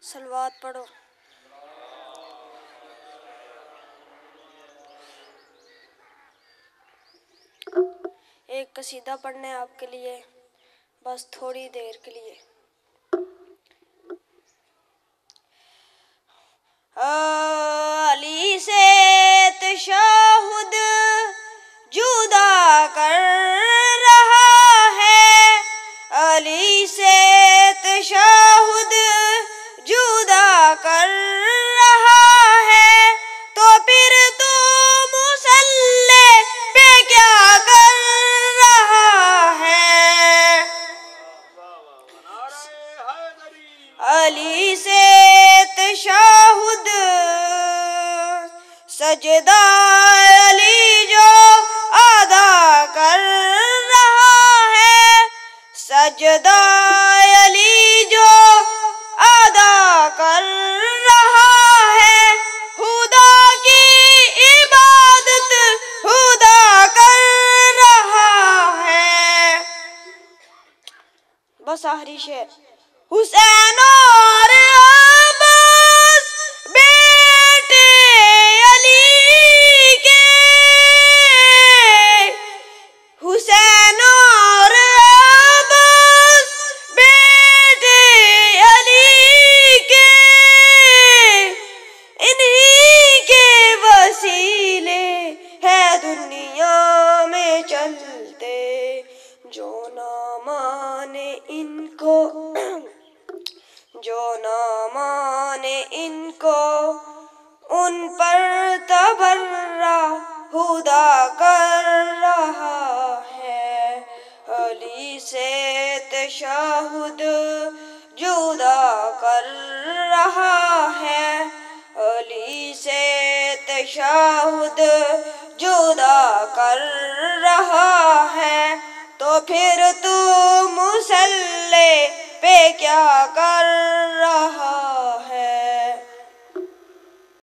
صلوات پڑھو۔ ایک قصیدہ پڑھنے آپ کے لیے، بس تھوڑی دیر کے لیے۔ علی سے تشہد جدا کر رہا ہے، علی سے تشہد جدا کر رہا ہے، تو پھر تو مصلی پہ کیا کر رہا ہے؟ علی سے تشہد سجدہ علی جو ادا کر رہا ہے، سجدہ علی جو ادا کر رہا ہے، خدا کی عبادت خدا کر رہا ہے۔ بس آخری شعر۔ حسین اور عباس بیٹے علی کے، حسین اور عباس بیٹے علی کے، انہی کے وسیلے ہے دنیا میں چلتے، جو نہ مانے ان کو، جو نہ مانے ان کو، ان پر تبرہ خدا کر رہا ہے۔ علی سے تشہد جدا کر رہا ہے، علی سے تشہد جدا کر رہا ہے، تو پھر تو مصلی پہ کیا کر رہا